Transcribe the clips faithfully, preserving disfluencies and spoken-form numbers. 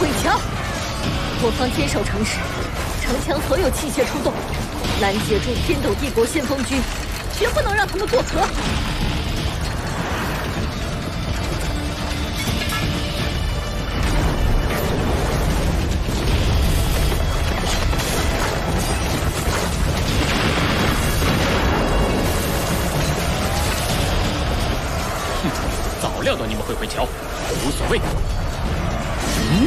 毁墙！我方坚守城池，城墙所有器械出动，拦截住天斗帝国先锋军，绝不能让他们过河。 料到你们会回桥，无所谓。嗯，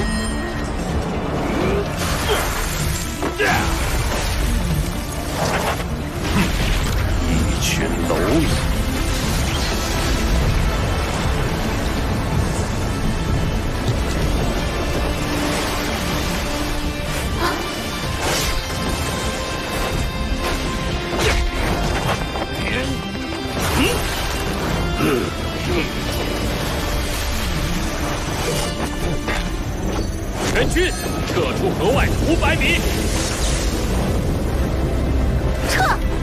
一群蝼蚁。 全军撤出河外五百米。 撤！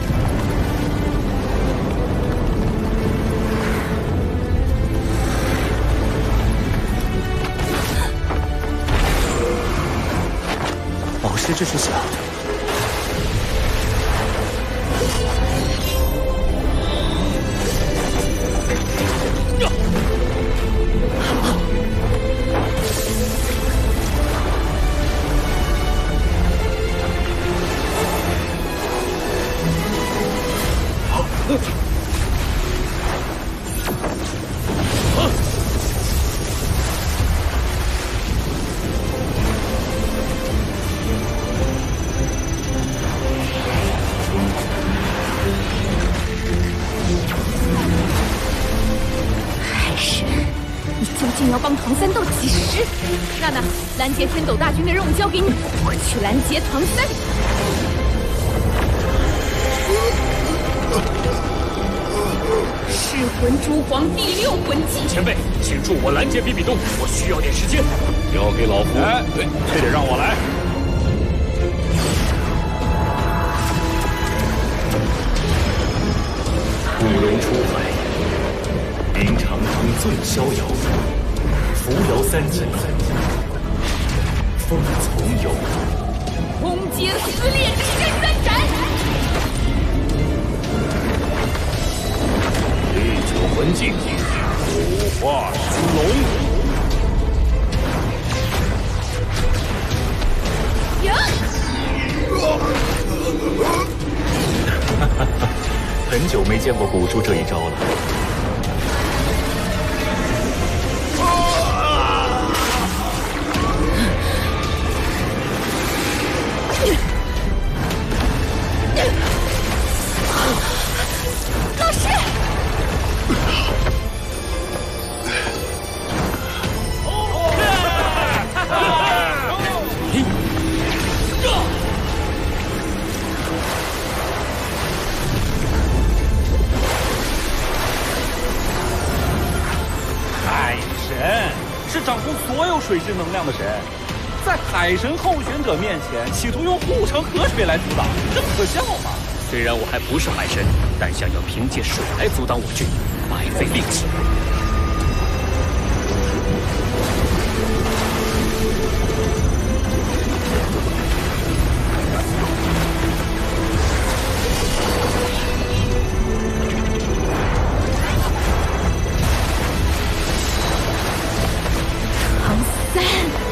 老师这是想…… 要帮唐三到几时？娜娜，拦截天斗大军的任务交给你，我去拦截唐三。噬魂蛛皇第六魂技。 前辈，请助我拦截比比东，我需要点时间。 交给老夫，哎，这得让我来。古龙出海，明长空最逍遥。 扶摇三级，风从有； 空间撕裂神三斩， 第九魂技五化虚龙。 呀！ 哈哈哈，很久没见过古珠这一招了。 老师， 海神是掌控所有水之能量的神，在海神候选者面前，企图用护城河水来阻挡，这可笑吗？ 虽然我还不是海神，但想要凭借水来阻挡我军，白费力气。 唐三。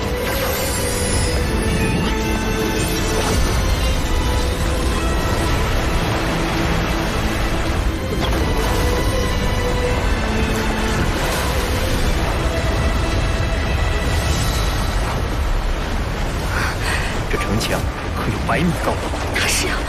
城墙可有百米高。 他是啊，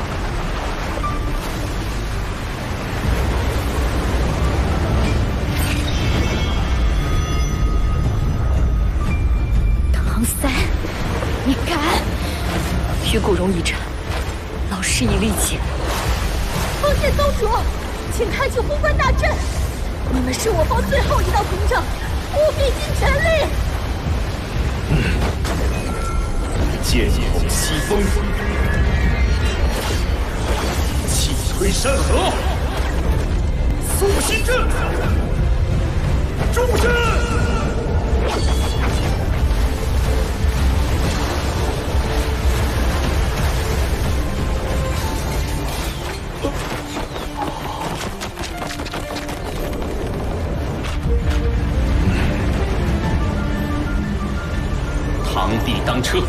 唐三，你敢？与古荣一战，老师已力竭。封建宗主，请开启护关大阵！你们是我方最后一道屏障，务必尽全力。 嗯。 剑口西风，气推山河，肃心阵，终身。 堂弟当车。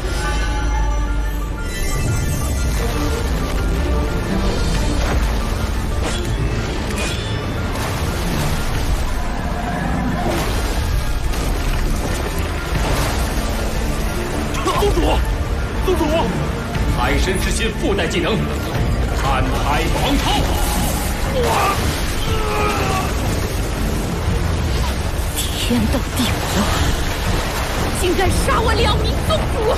宗主，宗主，海神之心附带技能，看海王超。哇！ 天斗地火，竟敢杀我两名宗主！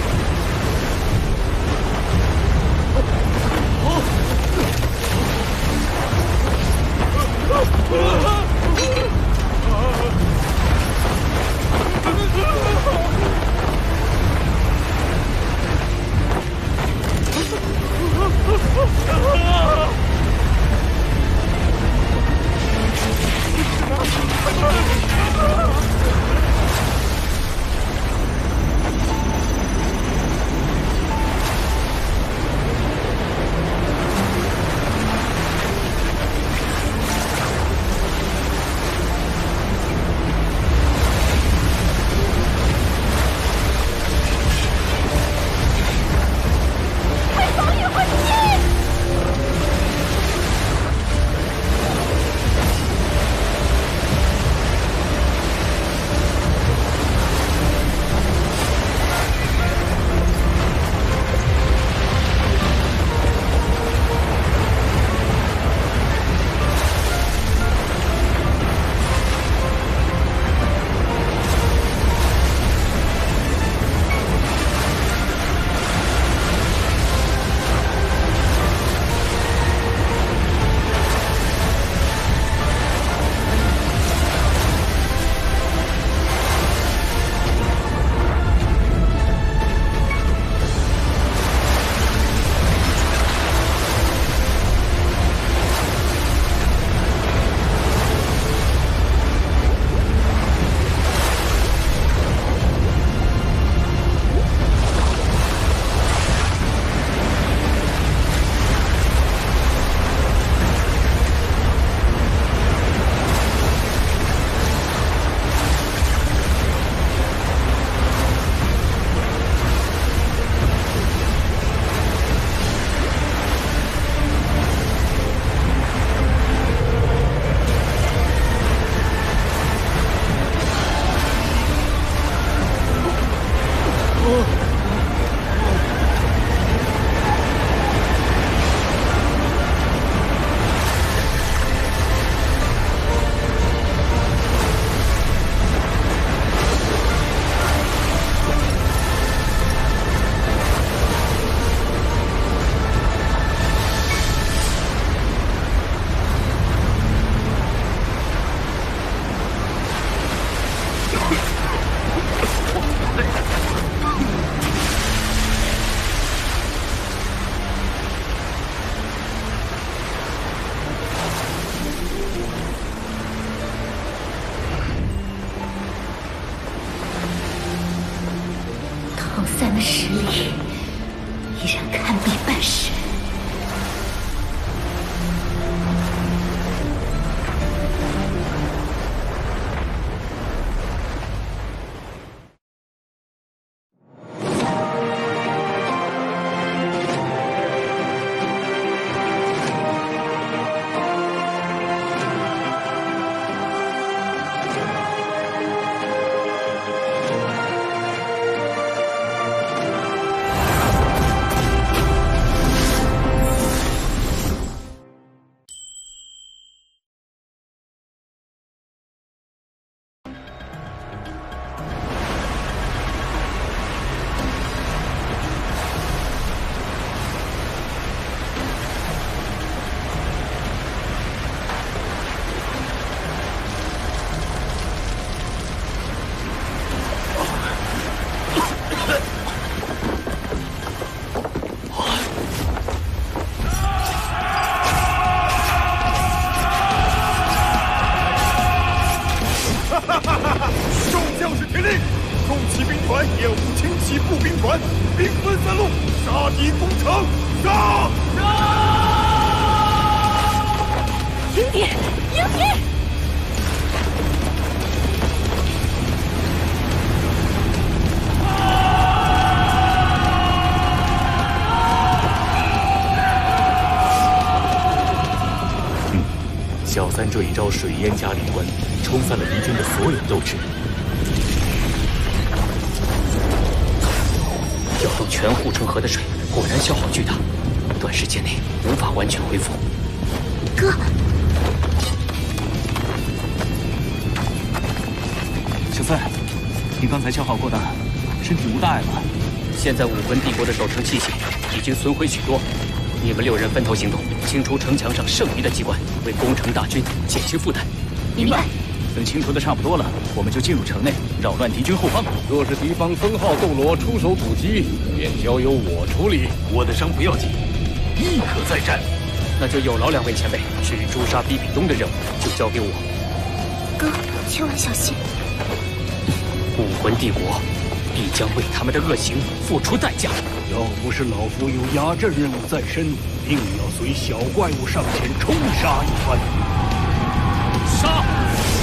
唐三的实力依然堪比半神。 兵分三路，杀敌攻城，杀！ 迎敌，迎敌！ 啊这一招水淹加力关，冲散了敌军的所有斗志。 调动全护城河的水，果然消耗巨大，短时间内无法完全恢复。 哥， 小三，你刚才消耗过大，身体无大碍吧？ 现在武魂帝国的守城器械已经损毁许多，你们六人分头行动，清除城墙上剩余的机关，为攻城大军减轻负担。 明白。 等清除的差不多了，我们就进入城内，扰乱敌军后方。 若是敌方分号斗罗出手阻击，便交由我处理。 我的伤不要紧，亦可再战。 那就有劳两位前辈，至于诛杀比比东的任务，就交给我。 哥，千万小心！ 武魂帝国必将为他们的恶行付出代价。 要不是老夫有压阵任务在身，定要随小怪物上前冲杀一番。 杀！